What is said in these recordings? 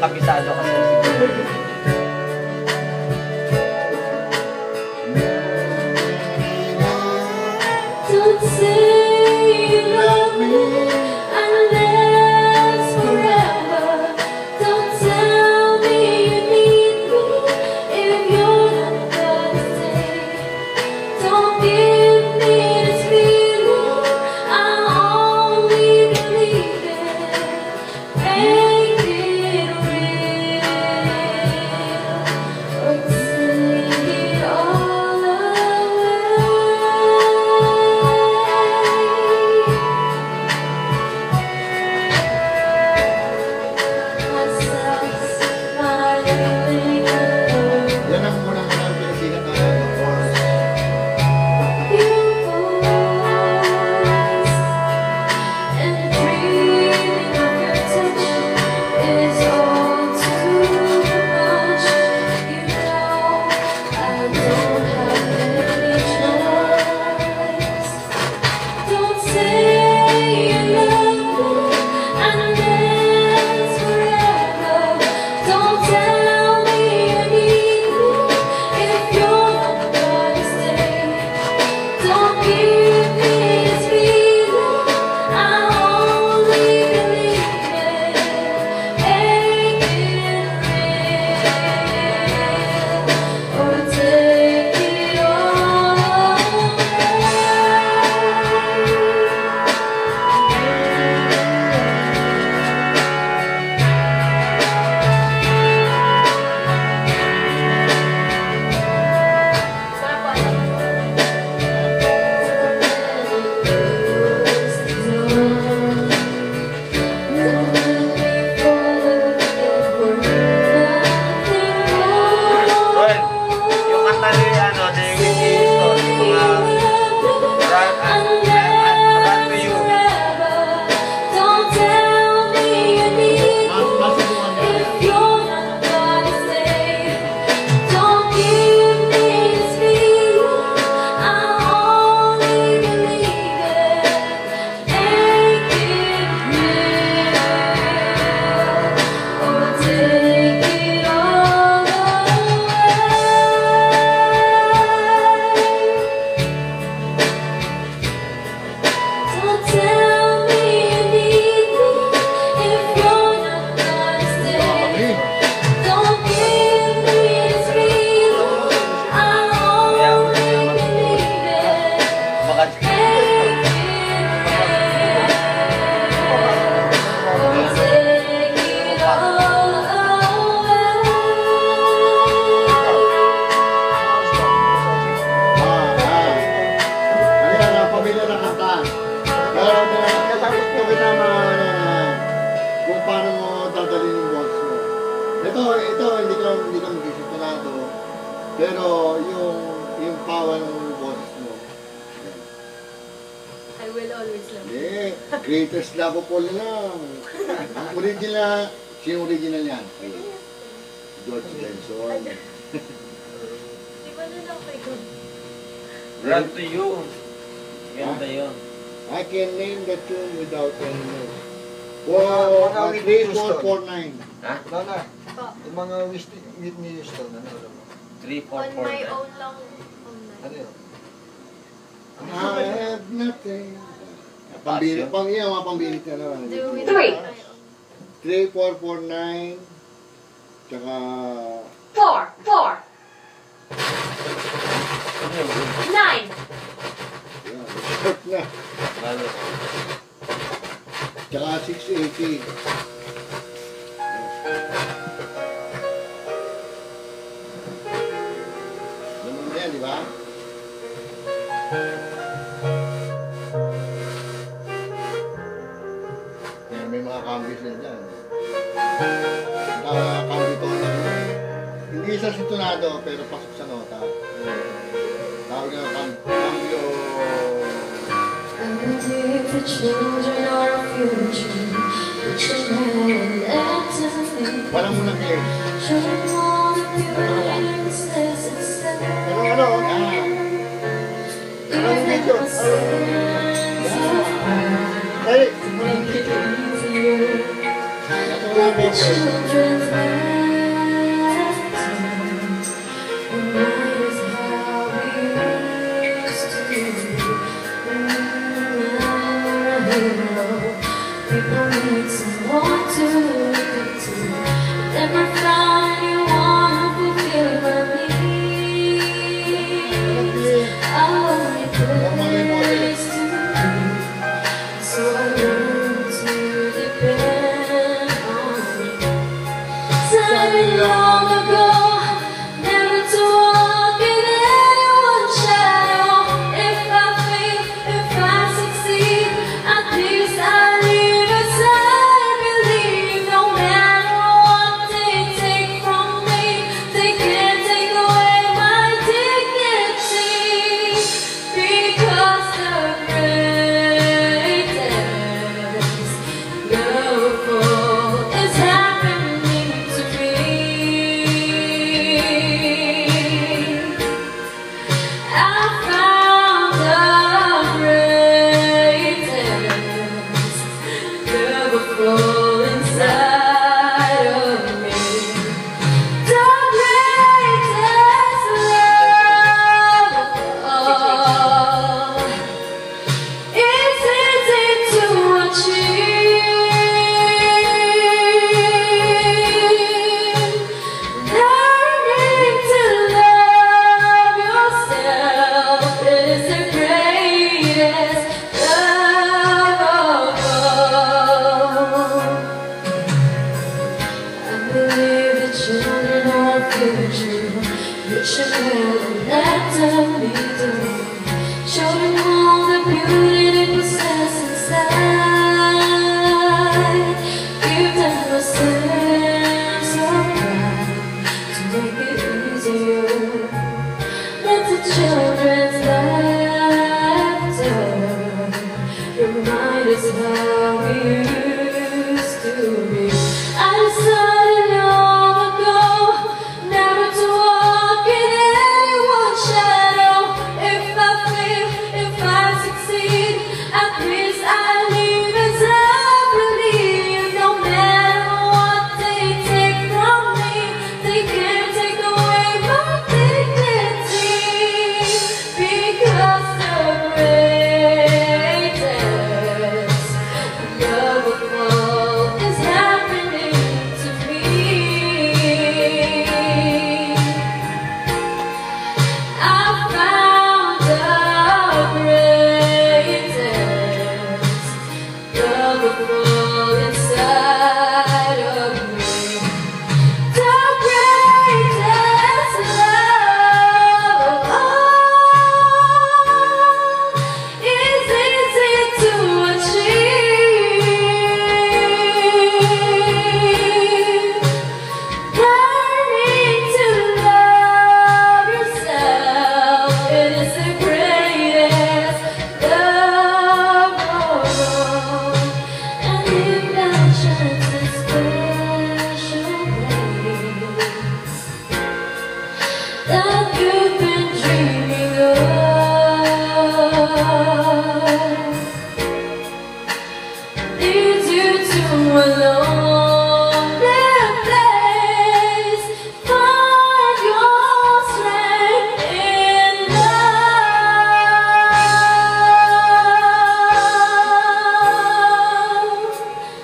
kabisado ka sa siguro. Don't say you love me unless forever. Don't tell me you need me if you're not gonna stay. Don't give me this feeling, I only believe it. Make it real, or take it all away. Yan ang unang pinasigat na chorus. Don't say you love me unless forever. Don't tell me you need me if you're not gonna stay. Don't give me this feeling, I only believe it. Make it real, or take it all away. Well, yung kanta ni ano, ni Whitney Houston, yung mga Run to You. Don't tell me you need me if you're not gonna stay. Don't give me this feeling, I only believe it. Make it real, or take it all away. Don't tell me you need me if you're not gonna stay. Don't give me this feeling, I only believe it. Baka Make it real, or take it all Ayan, ang pamilya ng kanta. Pero kasabot ko na kung paano mo dadalhin yung boss mo. Ito, hindi ka mag-isip na ito. Pero yung power ng boss mo. I will always love you. Hindi, greatest love of all lang. Ang original, sino original yan? George Benson. Di ba na lang kayo? Run to You. Ganda yun. I can name the tune without any notes. Mga Whitney 3, Houston. 4, 4, 9. Ha? Nana, yung mga Whitney Houston, ano alam mo? 3, 4, On 4. my own lang. Online. Ano yun? I have nothing. Pambili, mga pambili ka naman. Do it Three. on my own. 3, 4, 4, 9. Tsaka... 4, 4, Ano yun? 9, Yan, short na. Lalo. Tsaka 680. Ganun na yan, di ba? Yan, may mga cambio sila dyan. Cambio to na. Hindi sa sintonado, pero pasok sa nota. Tawag na cambio. The children are our future. The children and Walang munang clear. children want to be princess instead. Ano? Walang video. Ay! Ito. with the children's laughter, remind us how we used to be. People need someone to look up to. Then I found you one who fulfilled my needs. I only place to be, so I learned to depend on you. Decided long ago never to walk in anyone's shadow. If I fail, if I succeed, at least I live as I believe. No matter what they take from me, they can't take away my dignity. Because the greatest miracle is happening to me. I found the greatest miracle inside of me. The greatest love of all. It's easy to achieve. Learning to love yourself is the greatest love of all. I believe the children are our future. Rich and well, let them be done. Show them all the beauty they possess inside. Give them a sense of pride to make it easier. Let the children's laughter remind us how we used to be. I decided long ago never to walk in anyone's shadow. If I fail, if I succeed, at least I live as I believe. No matter what they take from me, they can't take away my dignity. Because the greatest love of all is happening to me. I found the greatest love of all inside of me. The greatest love of all is easy to achieve. Learning to love yourself, it is the greatest love of all. And if that chance is special place that you've been dreaming of, leads you to a lonely place, find your strength in love.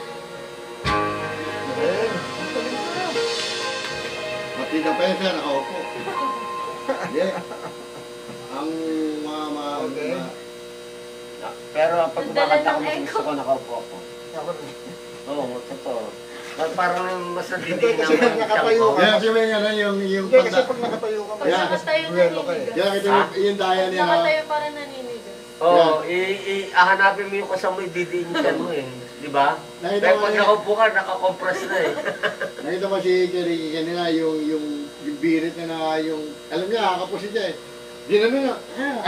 Pati na pa yun, sir, nakaupo. Hindi. Ang Okay. Pero pag Nagdala kumakanta ko, ng mas gusto ko nakaupo ako. Oo, totoo. Parang mas Hindi, nagdidiin kasi pag nakatayo ka, Yan, sabi nga na yung Hindi, kasi pag nakatayo ka, Pag nakatayo, duwelo ka eh. naninigas. Kaya kita yung daya niya na, Nakatayo para naninigas. Oo, hahanapin mo yung kasama yung didiinitan mo eh. Di ba? Nakita Pero mo pag niya. nakaupo ka, nakakompress na eh. nakita mo si Jerry kanina, yung birit na yung, alam niya, kakapusin niya eh. Ginano na,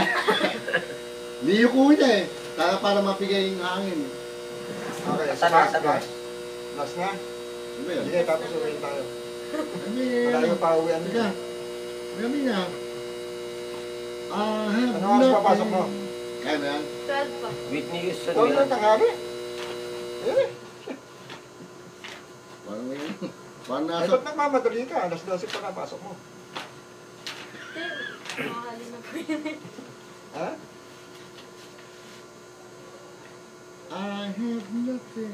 niyuko niya eh. Para mapigay yung hangin. Okay, Sana, last, sana. last na. Ano ba yun? Sige, tapos uwiin tayo. Ano Malayo pa uwian Teka, nila. sabi niya, Ano oras papasok mo? Kaya na yan? 12 pa. Whitney Houston Ikaw yan. na tanghali. Eh, Parang may, parang Ay, nasa, ba't nagmamadali ka? Alas 12 pa na pasok mo. Mahali na po yun. Ha? I have nothing,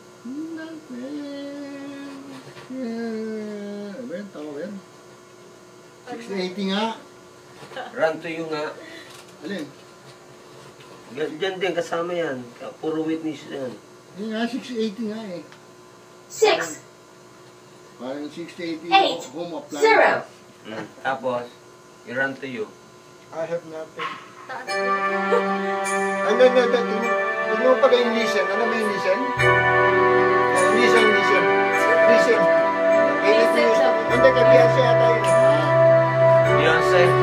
yeah. Ano ba yun? Tama ba yun? 60-80 nga. Run to you nga. Alin? Diyan din, kasama yan. Puro witness yan. Yun nga, 60-80 nga eh. 6, Parang 60-80 Eight. home appliance. 0. Tapos, i-run to you. I have nothing. Taas. Ay, tingnan mo pala yung listen. Ano ba yung listen? Oh, listen. Listen. Kay Whitney Houston. Hindi, kay Beyonce yata yun. Ah, Beyonce.